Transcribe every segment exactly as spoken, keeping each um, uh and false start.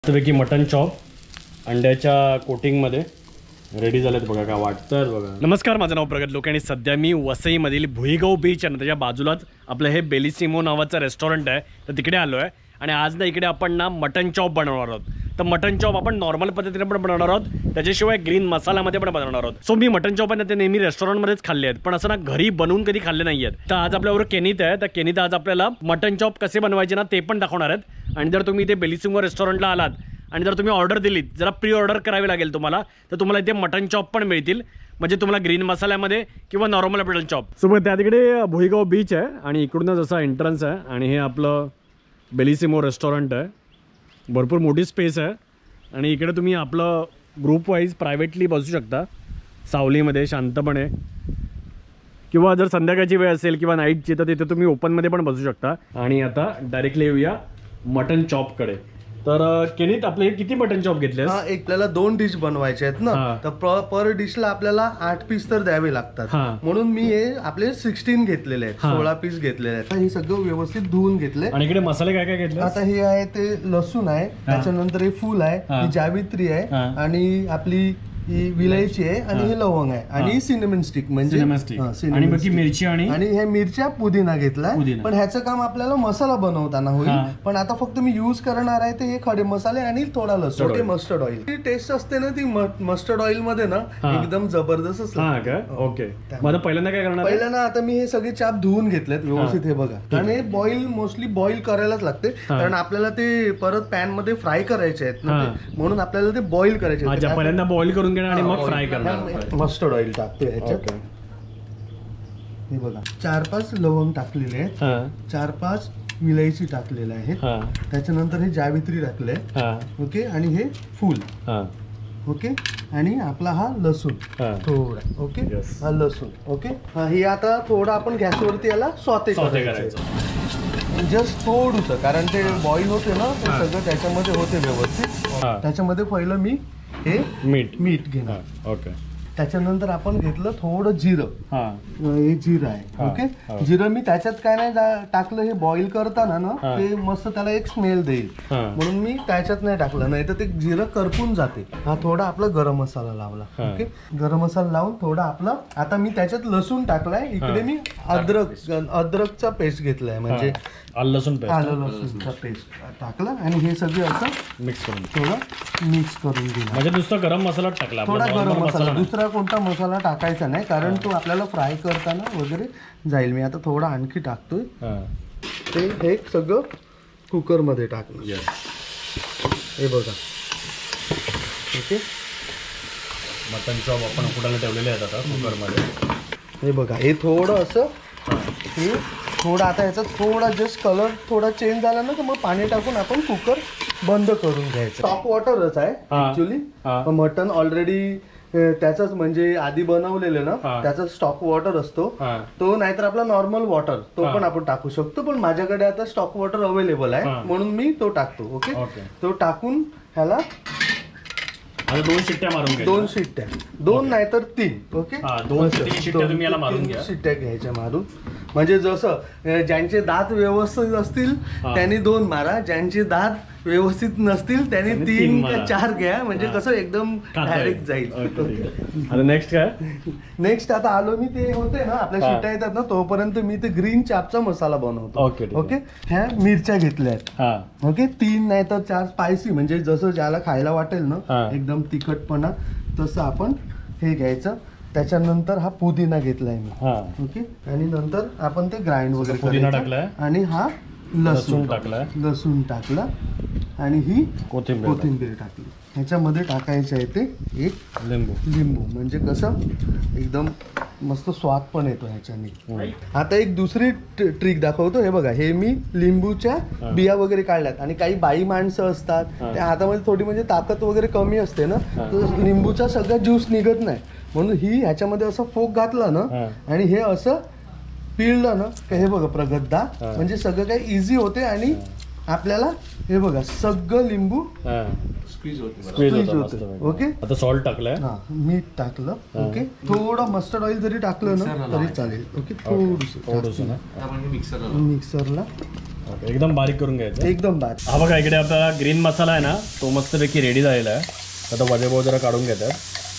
त्यापैकी mutton chop अंड्याच्या कोटिंगमध्ये ready झालेत बघा, का वाटतं बघा. नमस्कार, माझं नाव प्रगत लोके आणि सध्या मी वसईमधील भुईगाव बीच आहे ना त्याच्या बाजूलाच आपलं हे बेलिसिमो नावाचं रेस्टॉरंट आहे, तर तिकडे आलो आहे. आणि आज ना इकडे आपण ना मटन चॉप बनवणार आहोत. तर मटन चॉप आपण नॉर्मल पद्धतीने पण बनवणार आहोत, त्याच्याशिवाय ग्रीन मसाल्यामध्ये पण बनवणार आहोत. सो मी मटन चॉप आहे ते नेहमी रेस्टॉरंटमध्येच खाल्ले आहेत, पण असं ना घरी बनवून कधी खाल्ले नाही आहेत. तर आज आपल्याबरोबर केनित आहे, तर केनित आज आपल्याला मटन चॉप कसे बनवायचे ना ते पण दाखवणार आहेत. आणि जर तुम्ही इथे बेलिसिमो रेस्टॉरंटला आलात आणि जर तुम्ही ऑर्डर दिलीत, जरा प्री ऑर्डर करावी लागेल तुम्हाला, तर तुम्हाला इथे मटन चॉप पण मिळतील, म्हणजे तुम्हाला ग्रीन मसाल्यामध्ये किंवा नॉर्मल मटन चॉप. सोबत त्या तिकडे भुईगाव बीच आहे आणि इकडूनच असा एंट्रन्स आहे आणि हे आपलं बेलिसिमो रेस्टॉरंट आहे. भरपूर मोठी स्पेस आहे आणि इकडे तुम्ही आपलं ग्रुप वाईज प्रायव्हेटली बसू शकता सावलीमध्ये शांतपणे, किंवा जर संध्याकाळची वेळ असेल किंवा नाईटची तर तिथे तुम्ही ओपनमध्ये पण बसू शकता. आणि आता डायरेक्टली येऊया मटन चॉपकडे. तर केनित आपले किती मटन चॉप घेतले? हा, एक आपल्याला दोन डिश बनवायचे आहेत ना, तर पर डिशला आपल्याला आठ पीस तर द्यावे लागतात, म्हणून मी हे आपले सिक्स्टीन घेतलेले आहेत, सोळा पीस घेतलेले आहेत. हे सगळं व्यवस्थित धुवून घेतले. आणि इकडे मसाले काय काय घेतले? आता हे आहे ते लसूण आहे, त्याच्यानंतर हे फूल आहे, ही जावित्री आहे, आणि आपली ही विलायची आहे, आणि हे लवंग आहे, आणि सिनेमन स्टिक म्हणजे आणि मिरची आणि आणि हे मिरच्या पुदिना घेतलाय. पण ह्याचं काम आपल्याला मसाला बनवताना होईल, पण आता फक्त मी युज करणार आहे ते हे खडे मसाले आणि थोडा लसूण, मस्टर्ड ऑइल. ती टेस्ट असते ना ती मस्टर्ड ऑइल मध्ये ना एकदम जबरदस्त असते. ओके, माझं पहिल्यांदा काय करणार? पहिल्यांदा आता मी हे सगळे चाप धुवून घेतलेत व्यवस्थित, हे बघा. आणि हे बॉईल मोस्टली बॉईल करायलाच लागते, कारण आपल्याला ते परत पॅन मध्ये फ्राय करायचे आहेत ना, म्हणून आपल्याला ते बॉईल करायचे. पहिल्यांदा बॉईल करून आणि मग फ्राय करणार. मस्टर्ड ऑइल टाकते ह्याच्यात. हे बघा, चार पाच लवंग टाकलेले आहेत, चार पाच विलायची टाकलेले आहेत, त्याच्यानंतर हे जावित्री टाकले, ओके, आणि हे फूल, ओके, आणि आपला हा लसूण थोडा, ओके, हा लसूण, ओके. हे आता थोडं आपण गॅसवरती याला सॉते करायचं, जस्ट थोडंसं, कारण ते बॉईल होते ना ते सगळं त्याच्यामध्ये होते व्यवस्थित. त्याच्यामध्ये पहिलं मी हे मीठ मीठ घेणार, ओके. त्याच्यानंतर आपण घेतलं थोडं जिरं, हे जिरं आहे, ओके. जिरं मी त्याच्यात काय नाही टाकलं, हे बॉईल करताना ना ते मस्त त्याला एक स्मेल देईल, म्हणून मी त्याच्यात नाही टाकलं, नाही तर ते जिरं करपून जाते. हा थोडा आपला गरम मसाला लावला, ओके. गरम मसाला लावून थोडा आपला, आता मी त्याच्यात लसूण टाकलाय. इकडे मी अद्रक अद्रकचा पेस्ट घेतलाय, म्हणजे आलं लसूण पेस्ट, आलं लसूणचा पेस्ट टाकला, आणि हे सगळं असं मिक्स करून थोडं मिक्स करून घेणार. म्हणजे नुसता गरम मसाला टाकला, थोडा गरम मसाला, दुसरा कोणता मसाला टाकायचा नाही, कारण तो आपल्याला फ्राय करताना वगैरे जाईल. मी आता थोडा आणखी टाकतोय, ते हे सगळं कुकर मध्ये टाकलं, हे बघा, ओके. मटन चॉप आपण कुठाला ठेवलेले आहेत आता कुकर मध्ये, हे बघा. हे थोडं असं, हे थोडं आता याचा थोडा जस्ट कलर थोडा चेंज झाला ना, तर मग पाणी टाकून आपण कुकर बंद करून घ्यायचं. स्टॉक वॉटरच आहे ऍक्च्युली, मटन ऑलरेडी त्याचाच म्हणजे आधी बनवलेलं ना, त्याचा स्टॉक वॉटर असतो तो, नाहीतर आपला नॉर्मल वॉटर तो पण आपण टाकू शकतो, पण माझ्याकडे आता स्टॉक वॉटर अवेलेबल आहे म्हणून मी तो टाकतो, ओके. तो टाकून ह्याला दोन शिट्ट्या मारून घ्या, दोन शिट्ट्या, दोन नाहीतर तीन, ओके. दोन शिट्ट्या तुम्ही याला मारून घ्या, शिट्ट्या घ्यायच्या मारून. म्हणजे जसं ज्यांचे दात व्यवस्थित असतील त्यांनी दोन मारा, ज्यांचे दात व्यवस्थित नसतील त्यांनी तीन का चार घ्या, म्हणजे कसं एकदम डायरेक्ट जाईल. नेक्स्ट काय? नेक्स्ट आता आलो मी, ते होते ना आपल्या शिट्ट्या येतात ना, तोपर्यंत मी ते ग्रीन चापचा मसाला बनवतो, ओके. ह्या मिरच्या घेतल्या आहेत, ओके, तीन नाही तर चार, स्पायसी म्हणजे जसं ज्याला खायला वाटेल ना एकदम तिखटपणा तसं आपण हे घ्यायचं. त्याच्यानंतर हा पुदिना घेतलाय मी, ओके, आणि नंतर आपण ते ग्राइंड वगैरे पुदिना टाकलाय, आणि हा लसूण टाकलाय, लसूण टाकला, आणि ही कोथिंबीर कोथिंबीर टाकली. ह्याच्यामध्ये टाकायचं आहे ते एक लिंबू, लिंबू म्हणजे कसं एकदम मस्त स्वाद पण येतो ह्याच्याने. आता एक दुसरी ट्रिक दाखवतो, हे बघा, हे मी लिंबूच्या बिया वगैरे काढल्यात, आणि काही बाई माणसं असतात त्या हातामध्ये थोडी म्हणजे ताकद वगैरे कमी असते ना, तर लिंबूचा सगळा ज्यूस निघत नाही, म्हणून ही ह्याच्यामध्ये असं फोक घातला ना आणि हे असं पिळलं ना, हे बघा प्रगतदा, म्हणजे सगळं काही इझी होते, आणि आपल्याला हे बघा सगळं लिंबू स्क्वीज Squeeze होतं होतं. मस्त. ओके आता सॉल्ट टाकलंय. हा मीठ टाकलं. ओके थोडं मस्टर्ड ऑइल जरी टाकलं ना तरी चालेल. ओके थोडंसं थोडंसं ना. मिक्सरला ओके, एकदम बारीक करून घ्यायचं. एकदम बारीक. हा बघा इकडे आपल्याला ग्रीन मसाला आहे ना तो मस्तपैकी रेडी झालेला आहे. आता वजेभाऊ जरा काढून घेतात.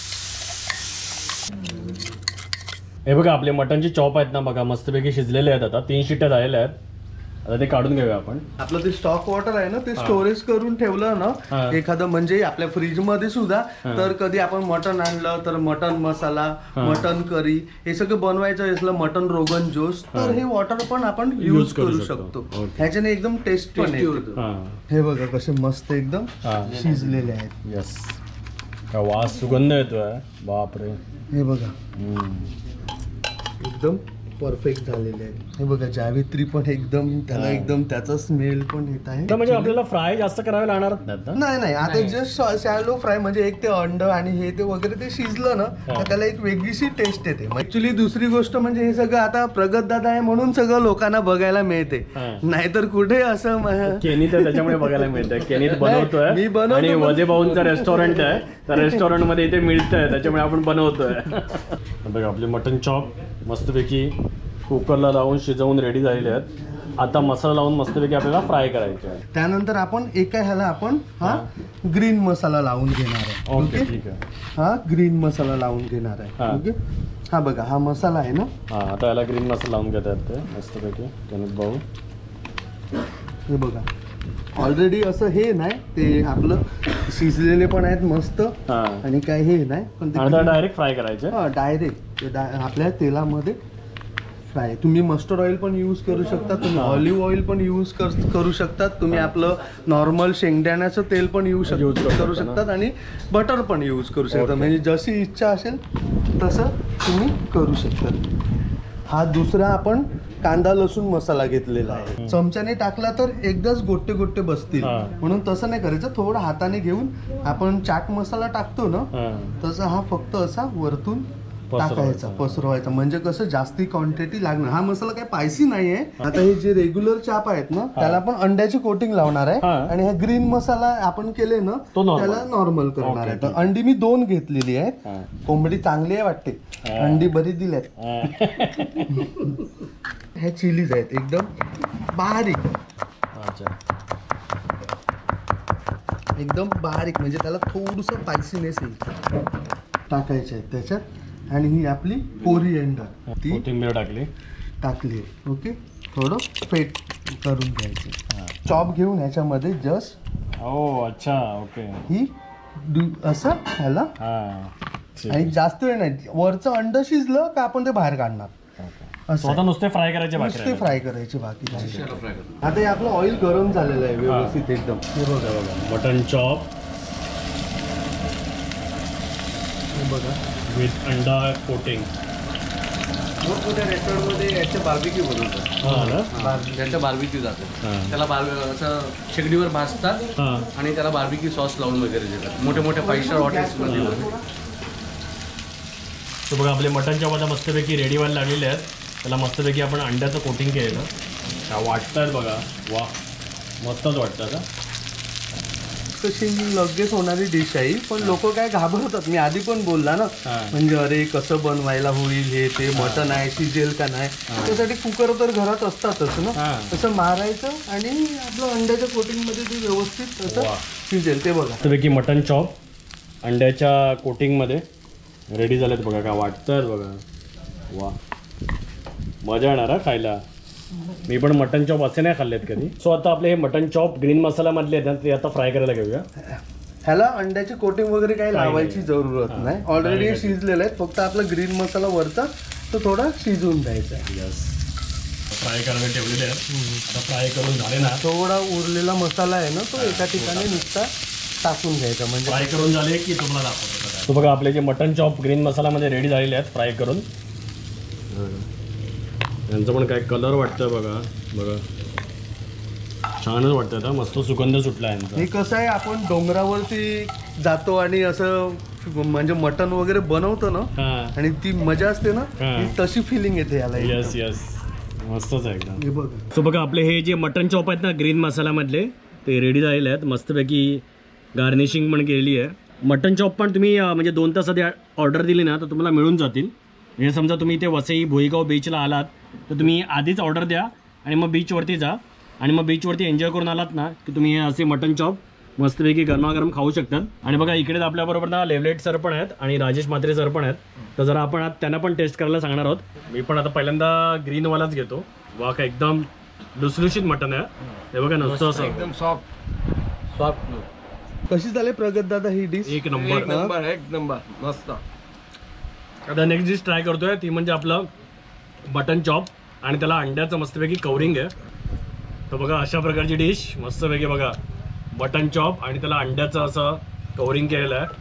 हे बघा आपले मटनचे चॉप आहेत ना बघा मस्तपैकी शिजलेले आहेत. आता तीन शिट्ट्या झालेल्या आहेत. आता ते काढून घेऊया आपण. आपलं ते स्टॉक वॉटर आहे ना ते स्टोरेज करून ठेवलं ना एखादं म्हणजे आपल्या फ्रीज मध्ये सुद्धा तर कधी आपण मटन आणलं तर मटन मसाला मटन करी हे सगळं बनवायचं असलं मटन रोगन जोश तर हे वॉटर पण आपण यूज करू शकतो. ह्याच्याने एकदम टेस्ट पण येतो. हे बघा कसे मस्त एकदम शिजलेले आहेत. यस वास सुगंध येतोय बापरे. हे बघा एकदम परफेक्ट झालेले आहे. हे बघा जावित्री पण एकदम त्याला एकदम त्याचा स्मेल पण येत आहे. म्हणजे आपल्याला फ्राय जास्त करावे लागणार नाही नाही आता जस्ट शॅलो फ्राय म्हणजे एक ते अंड आणि हे ते वगैरे ते शिजलं ना तर त्याला एक वेगळीशी टेस्ट येते. ऍक्च्युली दुसरी गोष्ट म्हणजे हे सगळं आता प्रगत दादा आहे म्हणून सगळं लोकांना बघायला मिळते नाहीतर कुठे असं केनी तर त्याच्यामुळे बघायला मिळतंय. केनीत बनवतोय मी बनवतो आणि वजेभाऊंचं रेस्टॉरंट आहे त्या रेस्टॉरंट मध्ये इथे मिळतंय त्याच्यामुळे आपण बनवतोय. बघा आपले मटन चॉप मस्तपैकी कुकरला लावून शिजवून रेडी झालेले आहेत. आता मसाला लावून मस्तपैकी आपल्याला फ्राय करायचे आहे. त्यानंतर आपण एका ह्याला आपण हा ग्रीन मसाला लावून घेणार आहे. ओके ठीक आहे. हा ग्रीन मसाला लावून घेणार आहे. ओके हा बघा हा मसाला आहे ना हा आता याला ग्रीन मसाला लावून घेतात ते मस्तपैकी. केनीत भाऊ हे बघा ऑलरेडी असं हे नाही ते आपलं शिजलेले पण आहेत मस्त आणि काय हे नाही पण ते डायरेक्ट फ्राय करायचे. हा डायरेक्ट आपल्या तेलामध्ये फ्राय. तुम्ही मस्टर्ड ऑइल पण यूज करू शकता. तुम्ही ऑलिव्ह ऑइल पण यूज करू शकतात. तुम्ही आपलं नॉर्मल शेंगदाण्याचं तेल पण यूज करू शकतात आणि बटर पण यूज करू शकता. म्हणजे जशी इच्छा असेल तसं तुम्ही करू शकता. हा दुसरा आपण कांदा लसूण मसाला घेतलेला आहे. चमच्याने टाकला तर एकदाच गोट्टे गोट्टे बसतील म्हणून तसं नाही करायचं. थोडं हाताने घेऊन आपण चाट मसाला टाकतो ना तसं हा फक्त असा वरतून टाकायचा पसरवायचा म्हणजे कसं जास्ती क्वांटिटी लागणार. हा मसाला काही स्पायसी नाहीये. आता हे जे रेग्युलर चाप आहेत ना त्याला आपण अंड्याची कोटिंग लावणार आहे आणि हा ग्रीन मसाला आपण केले ना त्याला नॉर्मल करणार आहे. तर अंडी मी दोन घेतलेली आहेत. कोंबडी चांगली आहे वाटते. अंडी बरी दिल्यात. ह्या चिलीज आहेत एकदम बारीक एकदम बारीक म्हणजे त्याला थोडंसं स्पायसीनेस येईल टाकायचे आहेत त्याच्यात. आणि ही आपली कोरिएंडर ती कोथिंबीर टाकली टाकली ओके थोडं फेट करून घ्यायचं. चॉप घेऊन ह्याच्यामध्ये जस्ट ओ अच्छा ओके ही असं ह्याला आणि जास्त वेळ नाही. वरचं अंड शिजलं का आपण ते बाहेर काढणार असं नुसते फ्राय करायचे नुसते फ्राय करायचे बाकी. आता हे आपलं ऑइल गरम झालेलं आहे व्यवस्थित एकदम. हे बघा बघा मटन चॉप हे बघा विथ अंडा कोटिंग. मोठमोठ्या रेस्टॉरंटमध्ये याचे बार्बिक्यू बनवतात. त्याचं बार्बिक्यू जातं त्याला बार्बी असं शेगडीवर भाजतात आणि त्याला बार्बिक्यू सॉस लावून वगैरे देतात मोठे मोठे फाईव्ह स्टार हॉटेल्समध्ये. तर बघा आपले मटन चॉप आता मस्तपैकी रेडी व्हायला लागलेले आहेत. त्याला मस्तपैकी आपण अंड्याचं कोटिंग केलेलं. काय वाटतं बघा वा मस्तच वाटतं का. कशी लगेच होणारी डिश आहे पण लोक काय घाबरतात. मी आधी पण बोलला ना म्हणजे अरे कसं बनवायला होईल हे ते मटन आहे शिजेल का नाही त्यासाठी कुकर तर घरात असतातच ना. तसं मारायचं आणि आपलं अंड्याच्या कोटिंगमध्ये ते व्यवस्थित असं शिजेल. ते बघा मस्तपैकी मटन चॉप अंड्याच्या कोटिंगमध्ये रेडी झालेत बघा. का वाटतं बघा वा मजा येणार हा खायला. मी पण मटन चॉप असे नाही खाल्लेत कधी. सो आता आपले हे मटन चॉप ग्रीन मसाला मधले आहेत ते आता फ्राय करायला घेऊया. ह्याला अंड्याची कोटिंग वगैरे काही लावायची जरूरत नाही. ऑलरेडी शिजलेलं आहे. फक्त आपला ग्रीन मसाला वरचा तो थोडा शिजवून द्यायचा. यस फ्राय करायला ठेवलेले आहेत. फ्राय करून झाले ना थोडा उरलेला मसाला आहे ना तो एका ठिकाणी नुसता टाकून घ्यायचा म्हणजे फ्राय करून झाले की तुम्हाला दाखवतो. तो बघा आपले जे मटन चॉप ग्रीन मसाल्यामध्ये रेडी झालेले आहेत फ्राय करून. यांचं पण काय कलर वाटतं बघा बघा छानच वाटतं आता. मस्त सुगंध सुटला यांचा. हे कसं आहे आपण डोंगरावरती जातो आणि असं म्हणजे मटन वगैरे बनवतो ना आणि ती मजा असते ना तशी फिलिंग येते याला. यस यस मस्तच आहे एकदम. हे बघा सो बघा आपले हे जे मटन चॉप आहेत ना ग्रीन मसाल्यामधले ते रेडी झालेले आहेत. मस्तपैकी गार्निशिंग पण केलेली आहे. मटन चॉप पण तुम्ही अं, म्हणजे दोन तास आधी ऑर्डर दिली ना तर तुम्हाला मिळून जातील. हे समजा तुम्ही इथे वसई भुईगाव बीचला आलात तर तुम्ही आधीच ऑर्डर द्या आणि मग बीचवरती जा आणि मग बीचवरती एन्जॉय करून आलात ना की तुम्ही हे असे मटन चॉप मस्तपैकी गरमागरम खाऊ शकतात. आणि बघा इकडे आपल्याबरोबर ना लेवलेट सर पण आहेत आणि राजेश म्हात्रे सर पण आहेत. तर जरा आपण आज त्यांना पण टेस्ट करायला सांगणार आहोत. मी पण आता पहिल्यांदा ग्रीनवालाच घेतो. वा का एकदम लुसलुशीत मटन आहे. हे बघा नुसतं असं एकदम सॉफ्ट सॉफ्ट. कशी झाली प्रगत दादा ही डिश? एक नंबर नंबर एक नंबर मस्त. आता नेक्स्ट डिश ट्राय करतोय ती म्हणजे आपलं मटन चॉप आणि त्याला अंड्याचं मस्तपैकी कवरिंग आहे. तर बघा अशा प्रकारची डिश मस्तपैकी बघा मटन चॉप आणि त्याला अंड्याचं असं कवरिंग केलेलं आहे.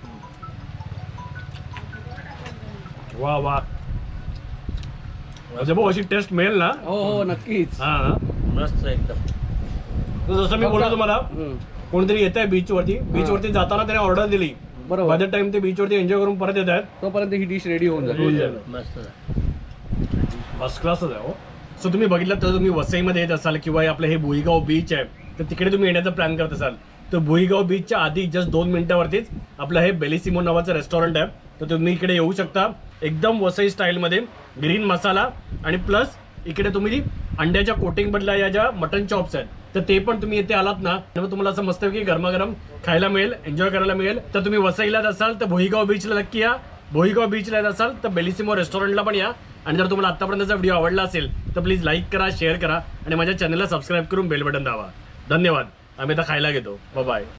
वा वा म्हणजे भाऊ अशी टेस्ट मिळेल ना? हो हो नक्कीच. हा मस्त एकदम. तर जसं मी बोलतो तुम्हाला कोणतरी येत आहे बीचवरती बीचवरती जाताना त्याने ऑर्डर दिली बरोबर. बाय द टाइम ते बीचवरती एन्जॉय करून परत येत आहेत तोपर्यंत ही डिश रेडी होऊन होऊन जाईल. जाईल. मस्त. फर्स्ट क्लासच आहे हो. सो तुम्ही बघितलं तर तुम्ही वसईमध्ये येत असाल किंवा आपलं हे भुईगाव बीच आहे तर तिकडे तुम्ही येण्याचा प्लॅन करत असाल तर भुईगाव बीचच्या आधी जस्ट दोन मिनिटावरतीच आपलं हे बेलिसिमो नावाचं रेस्टॉरंट आहे. तर तुम्ही इकडे येऊ शकता. एकदम वसई स्टाईलमध्ये ग्रीन मसाला आणि प्लस इकडे तुम्ही अंड्याच्या कोटिंग बदला या ज्या मटन चॉप्स आहेत तर ते पण तुम्ही इथे आलात ना तर तुम्हाला असं मस्तपैकी गरमागरम खायला मिळेल एन्जॉय करायला मिळेल. तर तुम्ही वसईला असाल तर भुईगाव बीचला नक्की या. भुईगाव बीचला येत असाल तर बेलिसिमो रेस्टॉरंटला पण या. आणि जर तुम्हाला आतापर्यंतचा व्हिडिओ आवडला असेल तर प्लीज लाईक करा शेअर करा आणि माझ्या चॅनलला सबस्क्राईब करून बेल बटन दाबा. धन्यवाद. आम्ही आता खायला घेतो. बाय.